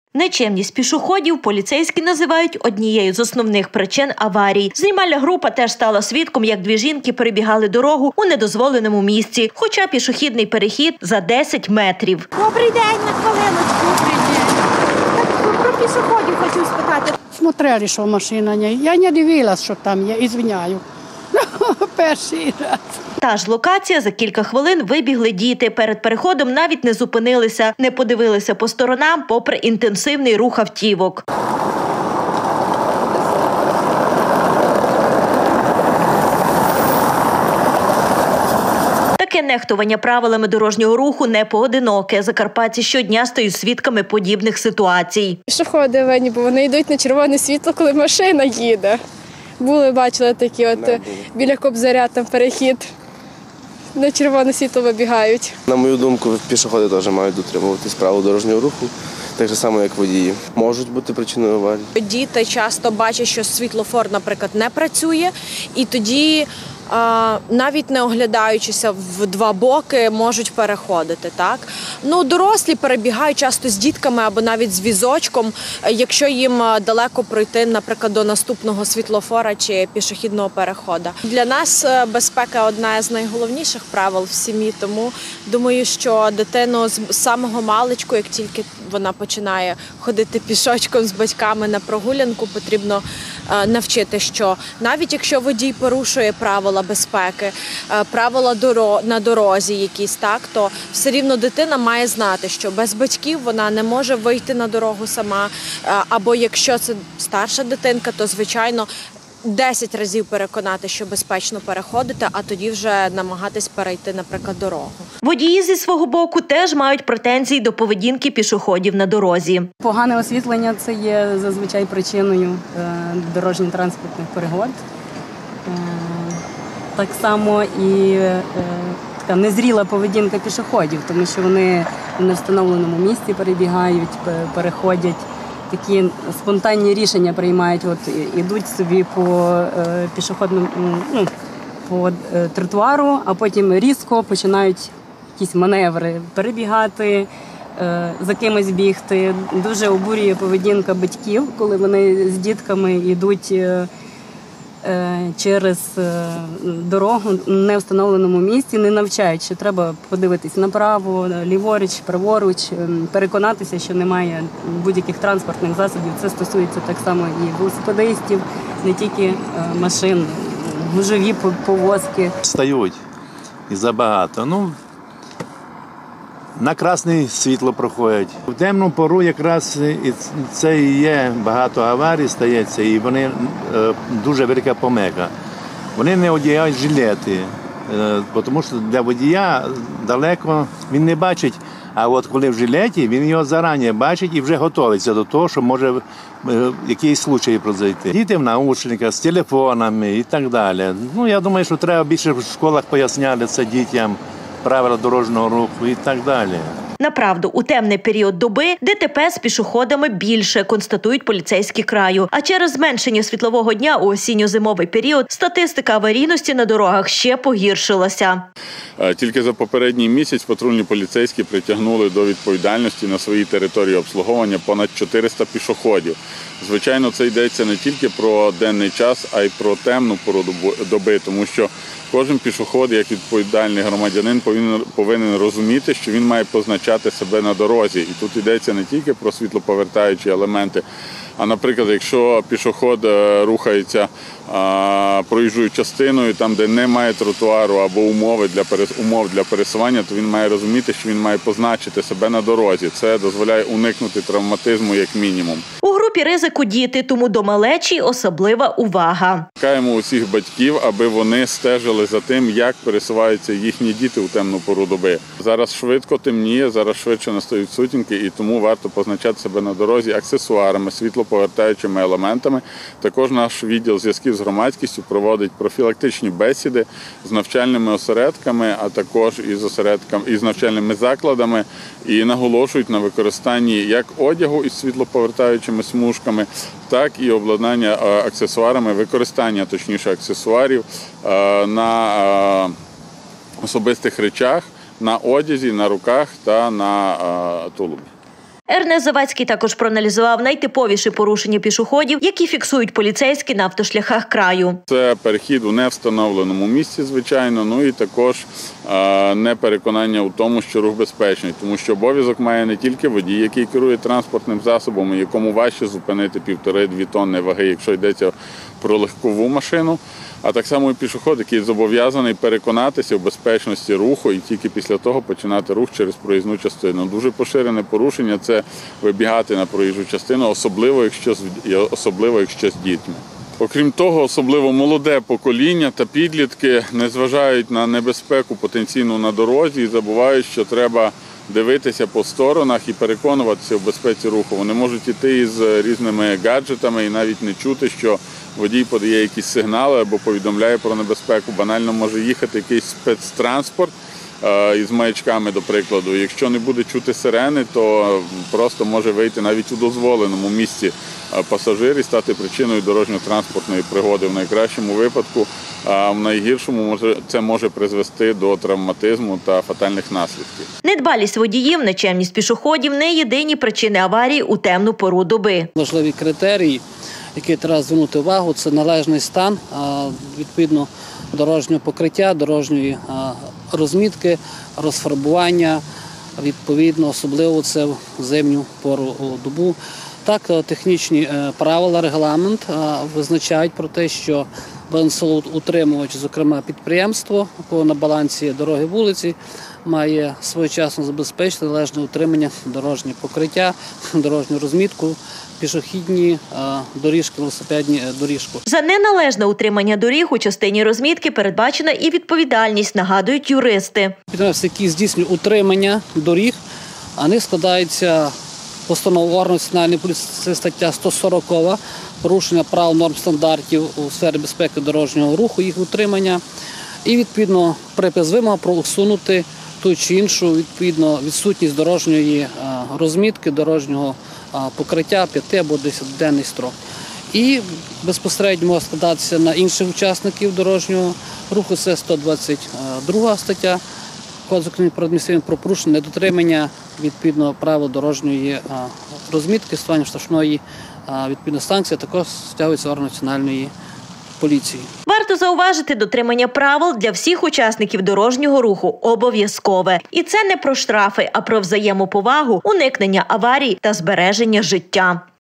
Нечемність пішоходів поліцейські називають однією з основних причин аварій. Знімальна група теж стала свідком, як дві жінки перебігали дорогу у недозволеному місці, хоча пішохідний перехід за 10 метрів. Добрий день, на хвилиночку. Добрий день. Про пішоходів хочу спитати. Смотрели, що машина не. Я не дивилась, що там є, ізвиняю. Перший раз. Та ж локація, за кілька хвилин вибігли діти. Перед переходом навіть не зупинилися, не подивилися по сторонам, попри інтенсивний рух автівок. Таке нехтування правилами дорожнього руху не поодиноке. Закарпатці щодня стають свідками подібних ситуацій. Пішоходи винні, бо вони йдуть на червоне світло, коли машина їде. Бачили такі біля Кобзаря там перехід. На червоне світло вибігають. На мою думку, пішоходи теж мають дотримуватись правил дорожнього руху, так же само, як водії. Можуть бути причиною аварії. Діти часто бачать, що світлофор, наприклад, не працює, і тоді, навіть не оглядаючися в два боки, можуть переходити. Так? Дорослі перебігають часто з дітками або навіть з візочком, якщо їм далеко пройти, наприклад, до наступного світлофора чи пішохідного переходу. Для нас безпека – одна з найголовніших правил в сім'ї, тому думаю, що дитину з самого маличку, як тільки вона починає ходити пішочком з батьками на прогулянку, потрібно навчити, що навіть якщо водій порушує правила безпеки, правила на дорозі якісь, то все рівно дитина має знати, що без батьків вона не може вийти на дорогу сама, або якщо це старша дитинка, то, звичайно, 10 разів переконати, що безпечно переходити, а тоді вже намагатись перейти, наприклад, дорогу. Водії зі свого боку теж мають претензії до поведінки пішоходів на дорозі. Погане освітлення – це є зазвичай причиною дорожньо-транспортних пригод. Так само і така незріла поведінка пішоходів, тому що вони в невстановленому місці перебігають, переходять. Такі спонтанні рішення приймають, ідуть собі по пішохідному, по тротуару, а потім різко починають якісь маневри перебігати, за кимось бігти. Дуже обурює поведінка батьків, коли вони з дітками йдуть через дорогу в невстановленому місці, не навчають, що треба подивитись направо, ліворуч, праворуч, переконатися, що немає будь-яких транспортних засобів. Це стосується так само і велосипедистів, не тільки машин, гужові повозки. Стають і забагато. На красне світло проходять. В темну пору якраз це і є, багато аварій стається, і вони дуже велика помилка. Вони не одягають жилети, тому що для водія далеко він не бачить, а от коли в жилеті, він його зарані бачить і вже готується до того, що може якийсь случай произойти. Діти в наушниках, з телефонами і так далі. Я думаю, що треба більше в школах поясняти це дітям, правила дорожнього руху і так далі. Направду, у темний період доби ДТП з пішоходами більше, констатують поліцейські краю. А через зменшення світлового дня у осінньо-зимовий період статистика аварійності на дорогах ще погіршилася. Тільки за попередній місяць патрульні поліцейські притягнули до відповідальності на своїй території обслуговування понад 400 пішоходів. Звичайно, це йдеться не тільки про денний час, а й про темну пору доби, тому що кожен пішоход, як відповідальний громадянин, повинен розуміти, що він має позначати себе на дорозі. І тут йдеться не тільки про світлоповертаючі елементи, а, наприклад, якщо пішоход рухається проїжджою частиною, там, де немає тротуару або умов для пересування, то він має розуміти, що він має позначити себе на дорозі. Це дозволяє уникнути травматизму як мінімум. У групі ризику діти, тому до малечі особлива увага. Чекаємо усіх батьків, аби вони стежили за тим, як пересуваються їхні діти у темну пору доби. Зараз швидко темніє, зараз швидше настають сутінки, і тому варто позначати себе на дорозі аксесуарами, світлоповертаючими елементами. Також наш відділ зв'язків з громадськістю проводить профілактичні бесіди з навчальними осередками, а також із навчальними закладами, і наголошують на використанні як одягу із світлоповертаючими смужками, так і обладнання аксесуарами, використання, точніше, аксесуарів на особистих речах, на одязі, на руках та на тулубі. Ернест Завадський також проаналізував найтиповіші порушення пішоходів, які фіксують поліцейські на автошляхах краю. Це перехід у невстановленому місці, звичайно, ну і також непереконання у тому, що рух безпечний, тому що обов'язок має не тільки водій, який керує транспортним засобом, якому важче зупинити 1,5–2 тонни ваги, якщо йдеться про легкову машину, а так само і пішохід, який зобов'язаний переконатися в безпечності руху і тільки після того починати рух через проїзну частину. Дуже поширене порушення – це вибігати на проїжджу частину, особливо якщо з дітьми. Окрім того, особливо молоде покоління та підлітки не зважають на небезпеку потенційну на дорозі і забувають, що треба дивитися по сторонах і переконуватися в безпеці руху. Вони можуть йти із різними гаджетами і навіть не чути, що водій подає якісь сигнали або повідомляє про небезпеку. Банально може їхати якийсь спецтранспорт із маячками, до прикладу. Якщо не буде чути сирени, то просто може вийти навіть у дозволеному місці пасажир і стати причиною дорожньо-транспортної пригоди в найкращому випадку, а в найгіршому це може призвести до травматизму та фатальних наслідків. Недбалість водіїв, нечемність пішоходів – не єдині причини аварії у темну пору доби. Важливі критерії, які треба звернути увагу, це належний стан, відповідно, дорожнього покриття, дорожньої розмітки, розфарбування, відповідно, особливо це в зимню пору добу. Так, технічні правила, регламент визначають про те, що балансоутримувач, зокрема підприємство, якого на балансі дороги вулиці, має своєчасно забезпечити належне утримання дорожнього покриття, дорожню розмітку, пішохідні доріжки, велосипедні доріжки. За неналежне утримання доріг у частині розмітки передбачена і відповідальність, нагадують юристи. Підприємства, які здійснюють утримання доріг, вони складаються постанову органу національної поліції, це стаття 140, порушення прав, норм, стандартів у сфері безпеки дорожнього руху, їх утримання. І, відповідно, припис вимога про усунути ту чи іншу, відповідно, відсутність дорожньої розмітки, дорожнього покриття 5 або 10-денний строк. І безпосередньо може складатися на інших учасників дорожнього руху, це 122 стаття Кодексу України про адміністративне правопорушення, недотримання відповідно правил дорожньої розмітки, створення штрафної відповідно санкції, також стягується орган національної поліції. Варто зауважити, дотримання правил для всіх учасників дорожнього руху обов'язкове. І це не про штрафи, а про взаємоповагу, уникнення аварій та збереження життя.